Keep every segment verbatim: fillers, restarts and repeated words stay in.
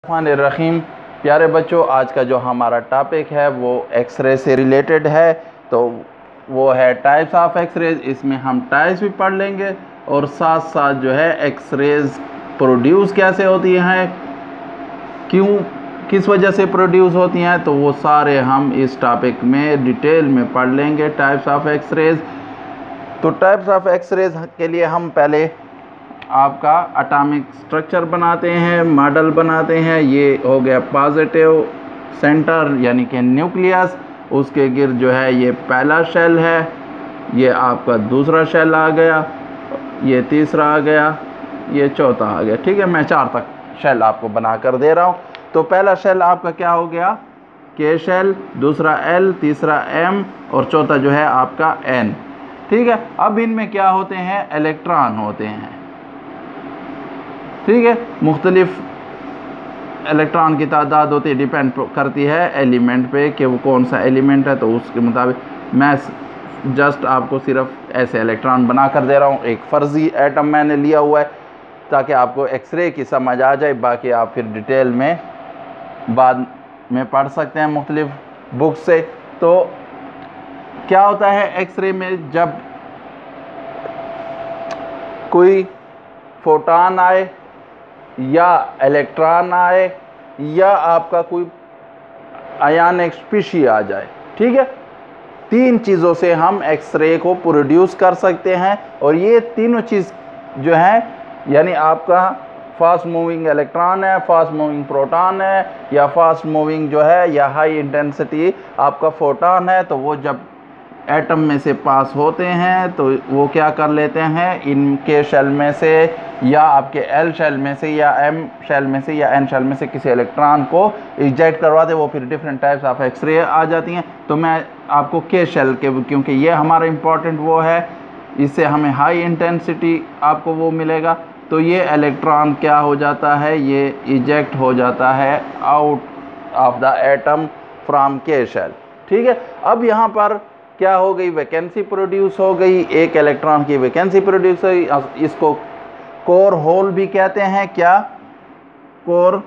रहीम प्यारे बच्चों, आज का जो हमारा टॉपिक है वो एक्सरे से रिलेटेड है। तो वो है टाइप्स ऑफ एक्सरेज। इसमें हम टाइप्स भी पढ़ लेंगे और साथ साथ जो है एक्सरेज प्रोड्यूस कैसे होती हैं, क्यों, किस वजह से प्रोड्यूस होती हैं, तो वो सारे हम इस टॉपिक में डिटेल में पढ़ लेंगे। Types of x-rays. तो टाइप्स ऑफ एक्सरेज के लिए हम पहले आपका एटॉमिक स्ट्रक्चर बनाते हैं, मॉडल बनाते हैं। ये हो गया पॉजिटिव सेंटर यानी कि न्यूक्लियस, उसके गिर जो है ये पहला शेल है, ये आपका दूसरा शेल आ गया, ये तीसरा आ गया, ये चौथा आ गया। ठीक है, मैं चार तक शेल आपको बना कर दे रहा हूँ। तो पहला शेल आपका क्या हो गया, के शेल, दूसरा एल, तीसरा एम और चौथा जो है आपका एन। ठीक है, अब इनमें क्या होते हैं, इलेक्ट्रॉन होते हैं। ठीक है, मुख्तलिफ इलेक्ट्रॉन की तादाद होती है, डिपेंड करती है एलिमेंट पे कि वो कौन सा एलिमेंट है। तो उसके मुताबिक मैं जस्ट आपको सिर्फ ऐसे इलेक्ट्रॉन बना कर दे रहा हूँ। एक फ़र्ज़ी एटम मैंने लिया हुआ है ताकि आपको एक्सरे की समझ आ जाए। बाकी आप फिर डिटेल में बाद में पढ़ सकते हैं मुख्तलिफ बुक से। तो क्या होता है एक्सरे में, जब कोई फोटॉन आए या इलेक्ट्रॉन आए या आपका कोई आयनिक स्पीशी आ जाए, ठीक है, तीन चीज़ों से हम एक्सरे को प्रोड्यूस कर सकते हैं। और ये तीनों चीज़ जो हैं, यानी आपका फास्ट मूविंग इलेक्ट्रॉन है, फास्ट मूविंग प्रोटॉन है, या फास्ट मूविंग जो है या हाई इंटेंसिटी आपका फोटॉन है, तो वो जब एटम में से पास होते हैं तो वो क्या कर लेते हैं, इनके शेल में से या आपके एल शेल में से या एम शेल में से या एन शेल में से किसी इलेक्ट्रॉन को इजेक्ट करवाते, वो फिर डिफरेंट टाइप्स ऑफ एक्सरे आ जाती हैं। तो मैं आपको के शेल के, क्योंकि ये हमारा इम्पॉर्टेंट वो है, इससे हमें हाई इंटेंसिटी आपको वो मिलेगा। तो ये इलेक्ट्रॉन क्या हो जाता है, ये इजेक्ट हो जाता है out of the atom from K shell. ठीक है, अब यहाँ पर क्या हो गई, वैकेंसी प्रोड्यूस हो गई, एक इलेक्ट्रॉन की वैकेंसी प्रोड्यूस हुई। इसको कोर होल भी कहते हैं। क्या, कोर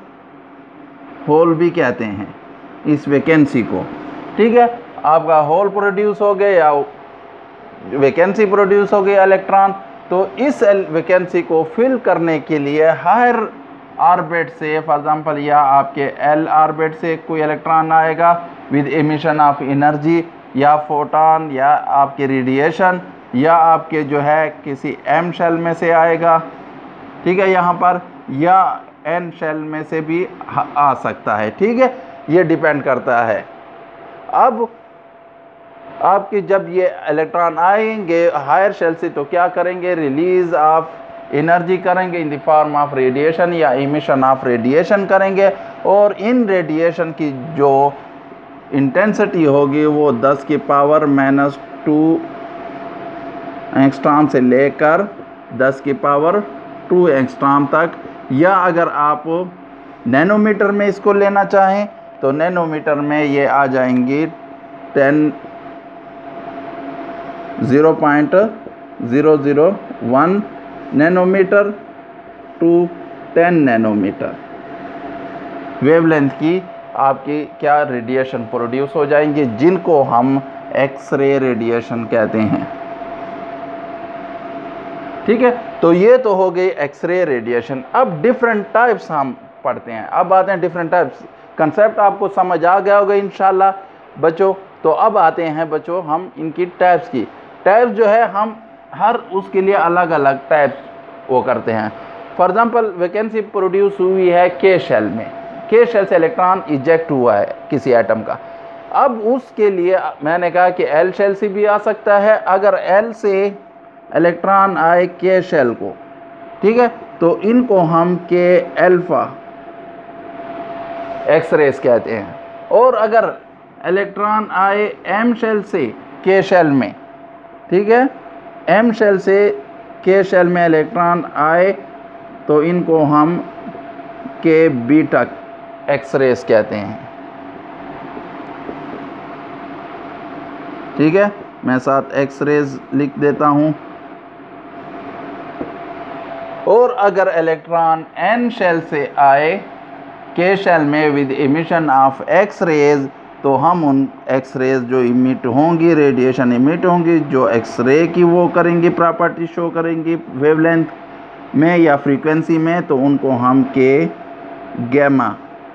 होल भी कहते हैं इस वैकेंसी को। ठीक है, आपका होल प्रोड्यूस हो गए या वैकेंसी प्रोड्यूस हो गई इलेक्ट्रॉन। तो इस वैकेंसी को फिल करने के लिए हायर ऑर्बिट से, फॉर एग्जांपल या आपके एल ऑर्बिट से कोई इलेक्ट्रॉन आएगा विद एमिशन ऑफ एनर्जी, या फोटॉन, या आपके रेडिएशन, या आपके जो है किसी एम शेल में से आएगा। ठीक है, यहाँ पर या एन शेल में से भी आ सकता है। ठीक है, ये डिपेंड करता है। अब आपके जब ये इलेक्ट्रॉन आएंगे हायर शेल से तो क्या करेंगे, रिलीज ऑफ एनर्जी करेंगे in the form of radiation या इमिशन ऑफ रेडिएशन करेंगे। और इन रेडिएशन की जो इंटेंसिटी होगी वो दस की पावर माइनस टू एंगस्ट्रॉम से लेकर दस की पावर टू एंगस्ट्रॉम तक, या अगर आप नैनोमीटर में इसको लेना चाहें तो नैनोमीटर में ये आ जाएंगी ten zero point zero zero one nanometer to ten nanometer wavelength की आपकी क्या रेडिएशन प्रोड्यूस हो जाएंगे, जिनको हम एक्सरे रेडिएशन कहते हैं। ठीक है, तो ये तो हो गई एक्सरे रेडिएशन। अब डिफरेंट टाइप्स हम पढ़ते हैं। अब आते हैं डिफरेंट टाइप्स। कंसेप्ट आपको समझ आ गया होगा इंशाल्लाह बच्चों। तो अब आते हैं बच्चों हम इनकी टाइप्स की। टाइप्स जो है हम हर उसके लिए अलग अलग टाइप्स वो करते हैं। फॉर एग्जांपल वैकेंसी प्रोड्यूस हुई है के शेल में, के शेल से इलेक्ट्रॉन इजेक्ट हुआ है किसी एटम का। अब उसके लिए मैंने कहा कि एल शेल से भी आ सकता है। अगर एल से इलेक्ट्रॉन आए के शेल को, ठीक है, तो इनको हम के अल्फा एक्सरेज कहते हैं। और अगर इलेक्ट्रॉन आए एम शेल से के शेल में, ठीक है, एम शेल से के शेल में इलेक्ट्रॉन आए तो इनको हम के बीटा एक्सरेज कहते हैं। ठीक है, मैं साथ एक्सरेज लिख देता हूं। और अगर इलेक्ट्रॉन एन शेल से आए के शेल में with emission of X rays, तो हम उन एक्स रेज जो इमिट होंगी, रेडिएशन इमिट होंगी, जो एक्स रे की वो करेंगी, प्रॉपर्टी शो करेंगी वेवलेंथ में या फ्रीक्वेंसी में, तो उनको हम के गैमा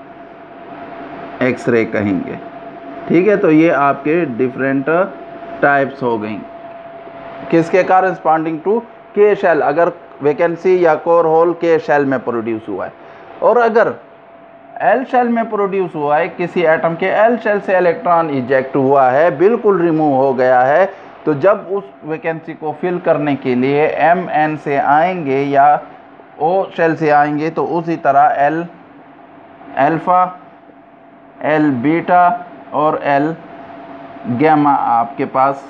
एक्स रे कहेंगे। ठीक है, तो ये आपके डिफरेंट टाइप्स हो गई किसके कॉरस्पॉन्डिंग टू के शेल, अगर वैकेंसी या कोर होल के शेल में प्रोड्यूस हुआ है। और अगर एल शेल में प्रोड्यूस हुआ है, किसी एटम के एल शेल से इलेक्ट्रॉन इजेक्ट हुआ है, बिल्कुल रिमूव हो गया है, तो जब उस वैकेंसी को फिल करने के लिए एम एन से आएंगे या ओ शेल से आएंगे, तो उसी तरह एल अल्फ़ा, एल बीटा और एल गैमा आपके पास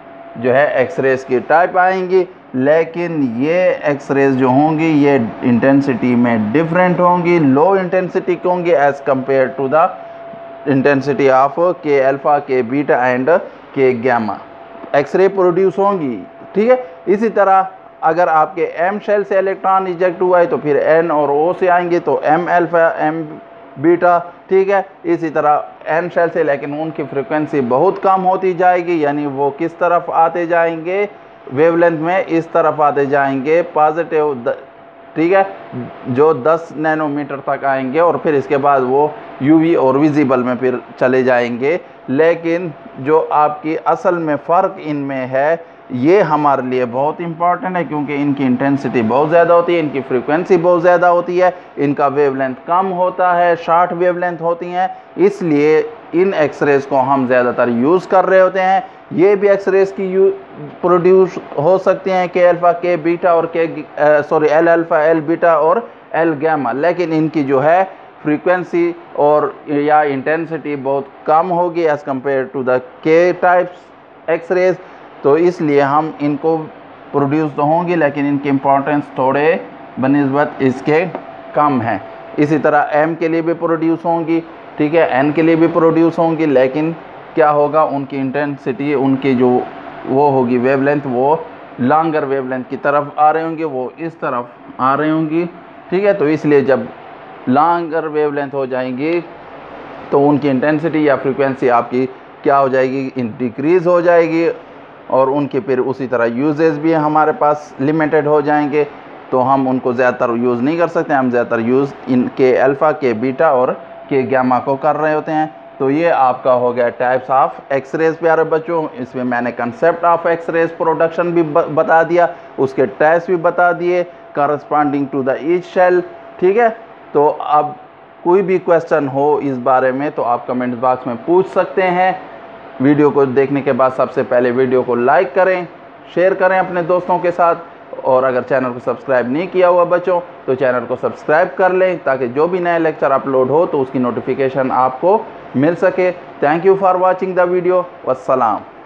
जो है एक्सरेज की टाइप आएंगी। लेकिन ये एक्सरेज जो होंगी ये इंटेंसिटी में डिफरेंट होंगी, लो इंटेंसिटी की होंगी as compare to the intensity of K alpha, K beta and K gamma x-ray produce होंगी। ठीक है, इसी तरह अगर आपके एम शेल से इलेक्ट्रॉन इजेक्ट हुआ है तो फिर एन और ओ से आएंगे, तो एम अल्फ़ा, एम बीटा। ठीक है, इसी तरह एन शेल से, लेकिन उनकी फ्रिक्वेंसी बहुत कम होती जाएगी, यानी वो किस तरफ आते जाएंगे वेवलेंथ में, इस तरफ आते जाएंगे पॉजिटिव। ठीक है, जो दस नैनोमीटर तक आएंगे और फिर इसके बाद वो यूवी और विजिबल में फिर चले जाएंगे। लेकिन जो आपकी असल में फ़र्क इनमें है, ये हमारे लिए बहुत इंपॉर्टेंट है, क्योंकि इनकी इंटेंसिटी बहुत ज़्यादा होती है, इनकी फ्रीक्वेंसी बहुत ज़्यादा होती है, इनका वेवलेंथ कम होता है, शॉर्ट वेवलेंथ होती हैं, इसलिए इन एक्सरेज को हम ज़्यादातर यूज़ कर रहे होते हैं। ये भी एक्सरेज की यू प्रोड्यूस हो सकती हैं, के अल्फ़ा, के बीटा और K sorry L alpha, L beta और एल गैमा, लेकिन इनकी जो है फ्रीक्वेंसी और या इंटेंसिटी बहुत कम होगी as compare to the K types x-rays. तो इसलिए हम इनको प्रोड्यूस तो होंगी, लेकिन इनकी इम्पोर्टेंस थोड़े बनिस्बत इसके कम है। इसी तरह एम के लिए भी प्रोड्यूस होंगी, ठीक है, एन के लिए भी प्रोड्यूस होंगी, लेकिन क्या होगा, उनकी इंटेंसिटी, उनकी जो वो होगी वेवलेंथ, वो लॉन्गर वेवलेंथ की तरफ आ रहे होंगे, वो इस तरफ आ रही होंगी। ठीक है, तो इसलिए जब लॉन्गर वेवलेंथ हो जाएंगी तो उनकी इंटेंसिटी या फ्रीक्वेंसी आपकी क्या हो जाएगी, डिक्रीज़ हो जाएगी, और उनके फिर उसी तरह यूजेस भी हमारे पास लिमिटेड हो जाएंगे, तो हम उनको ज़्यादातर यूज़ नहीं कर सकते। हम ज़्यादातर यूज़ इनके अल्फ़ा, के बीटा और के गैमा को कर रहे होते हैं। तो ये आपका हो गया टाइप्स ऑफ एक्सरेज प्यारे बच्चों। इसमें मैंने कंसेप्ट ऑफ एक्सरेज प्रोडक्शन भी बता दिया, उसके टाइप्स भी बता दिए corresponding to the each shell. ठीक है, तो अब कोई भी क्वेश्चन हो इस बारे में तो आप कमेंट बॉक्स में पूछ सकते हैं। वीडियो को देखने के बाद सबसे पहले वीडियो को लाइक करें, शेयर करें अपने दोस्तों के साथ, और अगर चैनल को सब्सक्राइब नहीं किया हुआ बच्चों तो चैनल को सब्सक्राइब कर लें, ताकि जो भी नए लेक्चर अपलोड हो तो उसकी नोटिफिकेशन आपको मिल सके। Thank you for watching the video. वस्सलाम।